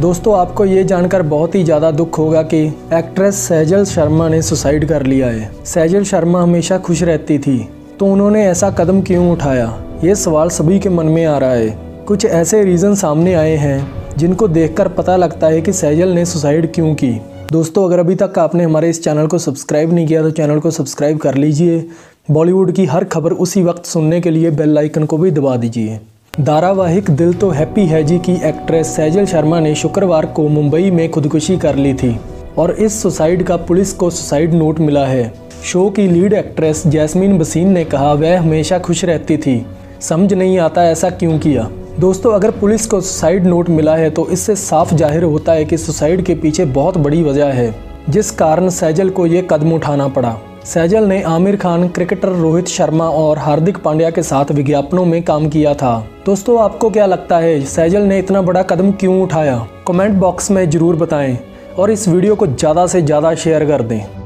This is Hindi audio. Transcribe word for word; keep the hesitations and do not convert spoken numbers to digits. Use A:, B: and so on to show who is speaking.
A: दोस्तों आपको ये जानकर बहुत ही ज़्यादा दुख होगा कि एक्ट्रेस सैजल शर्मा ने सुसाइड कर लिया है। सैजल शर्मा हमेशा खुश रहती थी, तो उन्होंने ऐसा कदम क्यों उठाया, ये सवाल सभी के मन में आ रहा है। कुछ ऐसे रीज़न सामने आए हैं जिनको देखकर पता लगता है कि सैजल ने सुसाइड क्यों की। दोस्तों अगर अभी तक आपने हमारे इस चैनल को सब्सक्राइब नहीं किया तो चैनल को सब्सक्राइब कर लीजिए। बॉलीवुड की हर खबर उसी वक्त सुनने के लिए बेल आइकन को भी दबा दीजिए। धारावाहिक दिल तो हैप्पी है जी की एक्ट्रेस सैजल शर्मा ने शुक्रवार को मुंबई में खुदकुशी कर ली थी और इस सुसाइड का पुलिस को सुसाइड नोट मिला है। शो की लीड एक्ट्रेस जैस्मीन बसीन ने कहा वह हमेशा खुश रहती थी, समझ नहीं आता ऐसा क्यों किया। दोस्तों अगर पुलिस को सुसाइड नोट मिला है तो इससे साफ जाहिर होता है कि सुसाइड के पीछे बहुत बड़ी वजह है जिस कारण सैजल को ये कदम उठाना पड़ा। सैजल ने आमिर खान, क्रिकेटर रोहित शर्मा और हार्दिक पांड्या के साथ विज्ञापनों में काम किया था। दोस्तों आपको क्या लगता है सैजल ने इतना बड़ा कदम क्यों उठाया? कमेंट बॉक्स में ज़रूर बताएं और इस वीडियो को ज़्यादा से ज़्यादा शेयर कर दें।